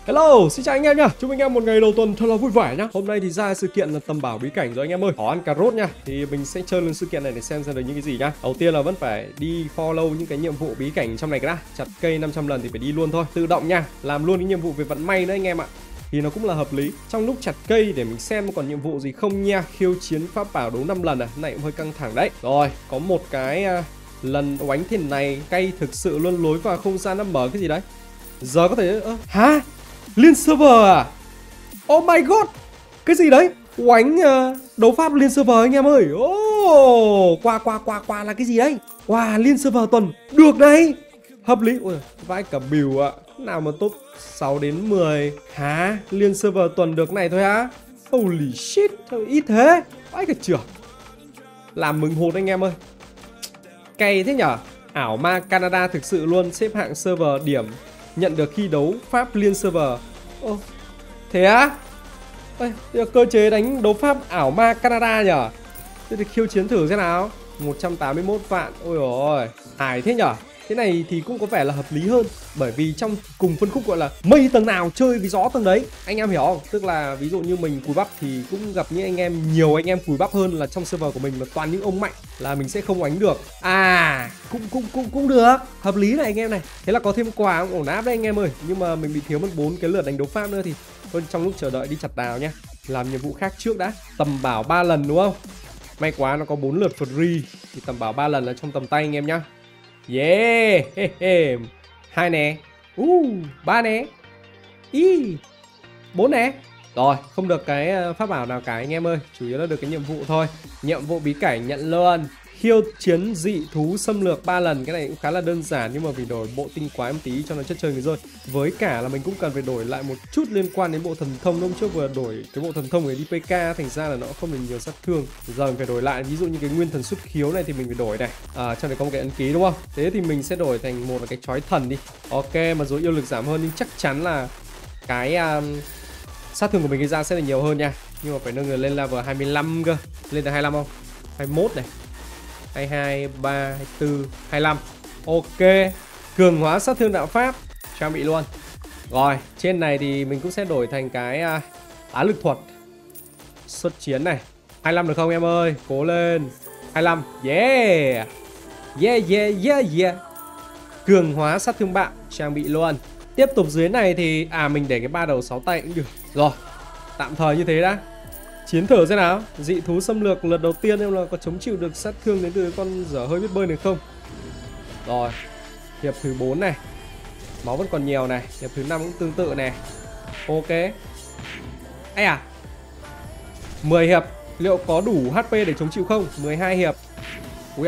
Hello, xin chào anh em nhá. Chúc anh em một ngày đầu tuần thật là vui vẻ nhá. Hôm nay thì ra sự kiện là tầm bảo bí cảnh rồi anh em ơi. Có ăn cà rốt nha. Thì mình sẽ chơi lên sự kiện này để xem ra được những cái gì nhá. Đầu tiên là vẫn phải đi follow những cái nhiệm vụ bí cảnh trong này cái đã. Chặt cây 500 lần thì phải đi luôn thôi. Tự động nha. Làm luôn cái nhiệm vụ về vận may nữa anh em ạ. Thì nó cũng là hợp lý. Trong lúc chặt cây để mình xem còn nhiệm vụ gì không nha. Khiêu chiến pháp bảo đấu 5 lần à. Này cũng hơi căng thẳng đấy. Rồi, có một cái lần oánh thế này cay thực sự luôn, lối vào không gian nó mở cái gì đấy. Giờ có thể hả? Liên server à? Oh my god. Cái gì đấy? Oánh đấu pháp liên server anh em ơi. Qua là cái gì đấy? Liên server tuần. Được đấy. Hợp lý. Ôi, vãi cả bìu ạ. Nào mà top 6 đến 10. Hả? Liên server tuần được này thôi á? Holy shit. Sao ít thế? Vãi cả trưởng. Làm mừng hột anh em ơi. Cay thế nhở? Ảo ma Canada thực sự luôn. Xếp hạng server điểm nhận được khi đấu pháp liên server. Thế á? Cơ chế đánh đấu pháp ảo ma Canada nhở? Thế thì khiêu chiến thử xem nào. 181 vạn. Ôi ôi, hài thế nhở? Thế này thì cũng có vẻ là hợp lý hơn. Bởi vì trong cùng phân khúc gọi là mây tầng nào chơi với gió tầng đấy. Anh em hiểu không? Tức là ví dụ như mình cùi bắp thì cũng gặp những anh em, nhiều anh em cùi bắp hơn là trong server của mình là toàn những ông mạnh là mình sẽ không oánh được. Cũng được. Hợp lý này anh em này. Thế là có thêm quà cũng ổn áp đấy anh em ơi. Nhưng mà mình bị thiếu mất 4 cái lượt đánh đấu pháp nữa thì thôi, trong lúc chờ đợi đi chặt đào nhá. Làm nhiệm vụ khác trước đã. Tầm bảo 3 lần đúng không? May quá nó có 4 lượt free. Thì tầm bảo 3 lần là trong tầm tay anh em nhá. Yeah. 2 nè. 3 nè. 4 nè. Rồi, không được cái pháp bảo nào cả anh em ơi. Chủ yếu là được cái nhiệm vụ thôi. Nhiệm vụ bí cảnh nhận luôn. Khiêu chiến dị thú xâm lược 3 lần. Cái này cũng khá là đơn giản, nhưng mà vì đổi bộ tinh quái một tí cho nó chất chơi người rơi. Với cả là mình cũng cần phải đổi lại một chút liên quan đến bộ thần thông. Hôm trước vừa đổi cái bộ thần thông để đi PK, thành ra là nó không được nhiều sát thương. Giờ mình phải đổi lại, ví dụ như cái nguyên thần xuất khiếu này thì mình phải đổi này. Trong này có một cái ấn ký đúng không? Thế thì mình sẽ đổi thành một là cái chói thần đi. Ok, mà dù yêu lực giảm hơn nhưng chắc chắn là cái sát thương của mình gây ra sẽ là nhiều hơn nha. Nhưng mà phải nâng người lên level 25 cơ. Lên được 25 không? 21 này, 22, 23, 24, 25. Ok. Cường hóa sát thương đạo pháp trang bị luôn. Rồi, trên này thì mình cũng sẽ đổi thành cái á lực thuật xuất chiến này. 25 được không em ơi? Cố lên. 25. Yeah. Yeah. Cường hóa sát thương bạo trang bị luôn. Tiếp tục dưới này thì mình để cái 3 đầu 6 tay cũng được. Rồi, tạm thời như thế đã. Chiến thử xem nào. Dị thú xâm lược lượt đầu tiên em là có chống chịu được sát thương đến từ con dở hơi biết bơi được không? Rồi, hiệp thứ 4 này. Máu vẫn còn nhiều này. Hiệp thứ 5 cũng tương tự này. Ok. 10 hiệp. Liệu có đủ HP để chống chịu không? 12 hiệp. Ui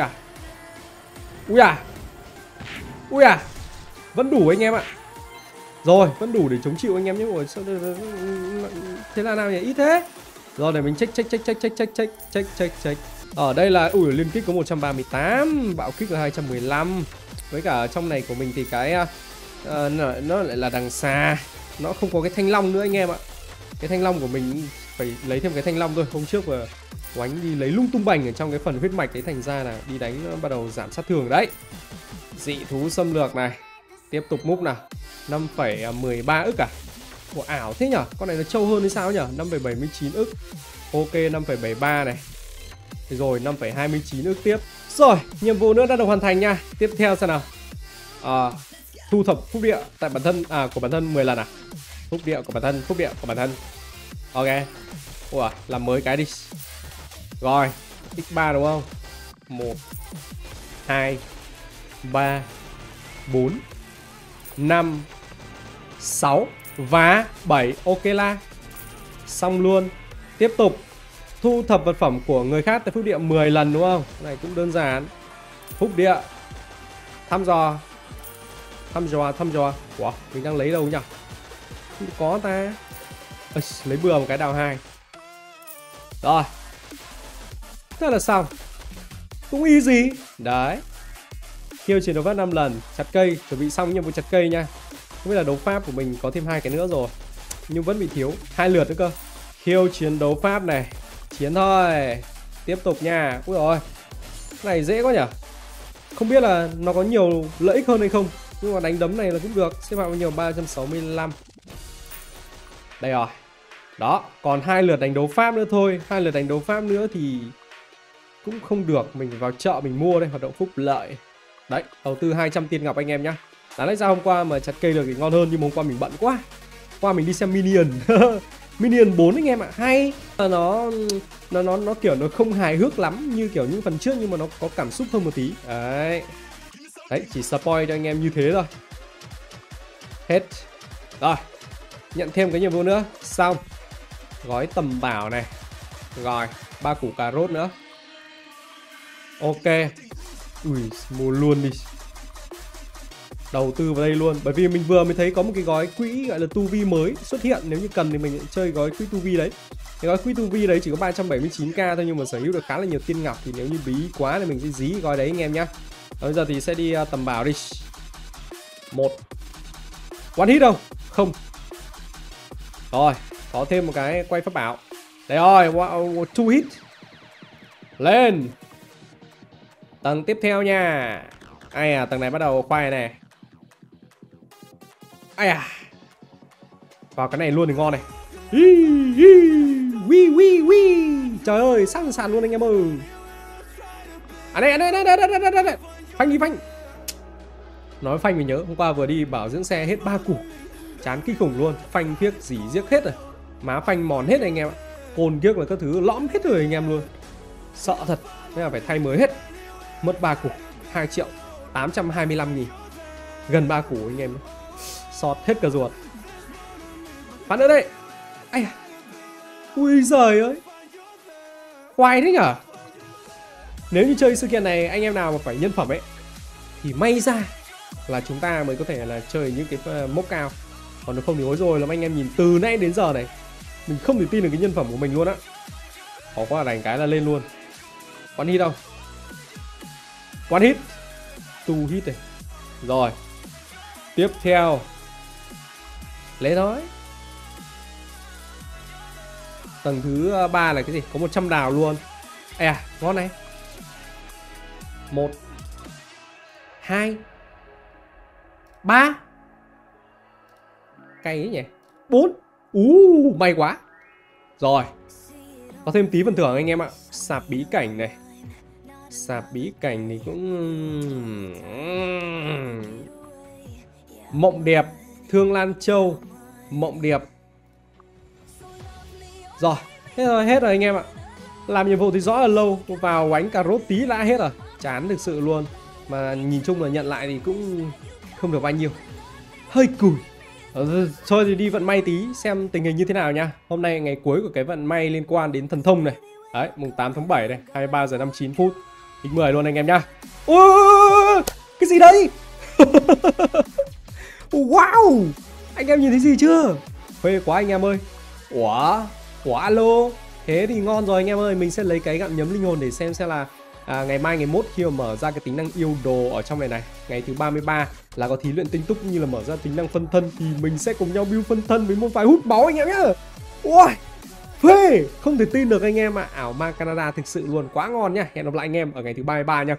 à. Vẫn đủ anh em ạ. Rồi, vẫn đủ để chống chịu anh em nhé. Ủa, sao thế là nào nhỉ? Ít thế. Rồi để mình check. Ở đây là liên kích có 138, bạo kích là 215. Với cả trong này của mình thì cái nó lại là đằng xà. Nó không có cái thanh long nữa anh em ạ. Cái thanh long của mình phải lấy thêm cái thanh long thôi. Hôm trước vừa oánh đi lấy lung tung bành ở trong cái phần huyết mạch đấy, thành ra là đi đánh nó bắt đầu giảm sát thương đấy. Dị thú xâm lược này. Tiếp tục múc nào. 5,13 ức à? Ủa, ảo thế nhở? Con này nó trâu hơn hay sao nhở? 5,79 ức. Ok, 5,73 này. Thế rồi 5,29 ức tiếp. Rồi, nhiệm vụ nữa đã được hoàn thành nha. Tiếp theo xem nào. Thu thập phúc địa tại bản thân của bản thân 10 lần à? Phúc địa của bản thân. Ok. Ủa, làm mới cái đi. Rồi, x3 đúng không? 1 2 3 4 5 6 và 7. Ok là xong luôn. Tiếp tục thu thập vật phẩm của người khác tại phúc địa 10 lần đúng không? Cái này cũng đơn giản. Phúc địa thăm dò. Ủa, mình đang lấy đâu nhỉ? Không có ta. Lấy bừa một cái đào 2. Rồi, thế là xong. Cũng easy. Đấy. Khiêu chiến đấu pháp 5 lần. Chặt cây, chuẩn bị xong nhiệm vụ chặt cây nha. Không biết là đấu pháp của mình có thêm 2 cái nữa rồi, nhưng vẫn bị thiếu 2 lượt nữa cơ. Khiêu chiến đấu pháp này. Chiến thôi. Tiếp tục nha. Úi rồi, cái này dễ quá nhỉ. Không biết là nó có nhiều lợi ích hơn hay không, nhưng mà đánh đấm này là cũng được. Xếp hạng bao nhiêu? 365. Đây rồi. Đó, còn 2 lượt đánh đấu Pháp nữa thôi. 2 lượt đánh đấu Pháp nữa thì cũng không được. Mình phải vào chợ mình mua đây, hoạt động phúc lợi. Đấy, đầu tư 200 tiền ngọc anh em nhá. Đáng lẽ ra hôm qua mà chặt cây được thì ngon hơn, nhưng mà hôm qua mình bận quá. Hôm qua mình đi xem Minion. Minion 4 anh em ạ, hay. Nó kiểu nó không hài hước lắm như kiểu những phần trước, nhưng mà nó có cảm xúc hơn một tí. Đấy. Đấy, chỉ spoil cho anh em như thế thôi. Hết. Rồi, nhận thêm cái nhiệm vụ nữa. Xong. Gói tầm bảo này. Rồi, 3 củ cà rốt nữa. Ok. Ui, mua luôn đi. Đầu tư vào đây luôn. Bởi vì mình vừa mới thấy có một cái gói quỹ gọi là tu vi mới xuất hiện. Nếu như cần thì mình chơi gói quỹ tu vi đấy. Cái gói quỹ tu vi đấy chỉ có 379k thôi, nhưng mà sở hữu được khá là nhiều tiên ngọc. Thì nếu như bí quá thì mình sẽ dí gói đấy anh em nhá. Bây giờ thì sẽ đi tầm bảo đi. 1. One hit không? Không. Rồi, có thêm một cái quay pháp bảo. Đây rồi, wow, 2 hit. Lên. Tầng tiếp theo nha. Ai à, tầng này bắt đầu khoai này. Ai à. Vào cái này luôn thì ngon này. Trời ơi, sẵn sàng luôn anh em ơi. À đây. Phanh đi phanh. Nói phanh mình nhớ, hôm qua vừa đi bảo dưỡng xe hết 3 củ. Chán kinh khủng luôn, phanh kiếc dỉ giếc hết rồi. Má phanh mòn hết rồi anh em ạ. Cồn kiếc là các thứ lõm hết rồi anh em luôn. Sợ thật, nên là phải thay mới hết. Mất 3 củ, 2 triệu 825 nghìn. Gần 3 củ anh em. Sọt hết cả ruột. Phát nữa đây. Ai à. Ui giời ơi. Khoai thế nhở. Nếu như chơi sự kiện này anh em nào mà phải nhân phẩm ấy thì may ra là chúng ta mới có thể là chơi những cái mốc cao. Còn nếu không thì ối rồi lắm anh em, nhìn từ nãy đến giờ này mình không thể tin được cái nhân phẩm của mình luôn á. Khó quá, đánh cái là lên luôn. One hit không? One hit. 2 hit này. Rồi. Tiếp theo. Lấy thôi. Tầng thứ 3 là cái gì? Có 100 đào luôn. À, ngon này. 1 2 3. Cay ấy nhỉ. 4. May quá. Rồi. Có thêm tí phần thưởng anh em ạ. Sạp bí cảnh này. Sạp bí cảnh thì cũng Mộng đẹp, Thương Lan Châu, Mộng đẹp. Rồi, hết rồi anh em ạ. Làm nhiệm vụ thì rõ là lâu, vào đánh cà rốt tí đã hết rồi. Chán thực sự luôn. Mà nhìn chung là nhận lại thì cũng không được bao nhiêu. Hơi cùi. Thôi thì đi vận may tí xem tình hình như thế nào nha. Hôm nay ngày cuối của cái vận may liên quan đến thần thông này. Đấy, mùng 8 tháng 7 đây, 23 giờ 59 phút. Tính 10 luôn anh em nhá. Cái gì đấy? Wow, anh em nhìn thấy gì chưa? Phê quá anh em ơi. Quá lô. Thế thì ngon rồi anh em ơi. Mình sẽ lấy cái gặm nhấm linh hồn để xem là ngày mai ngày mốt khi mà mở ra cái tính năng yêu đồ ở trong này. Ngày thứ 33 là có thí luyện tinh túc như là mở ra tính năng phân thân, thì mình sẽ cùng nhau build phân thân với môn phái hút máu anh em nhá. Ui, phê, không thể tin được anh em ạ. Ảo ma Canada thực sự luôn, quá ngon nhá. Hẹn gặp lại anh em ở ngày thứ 33 nha.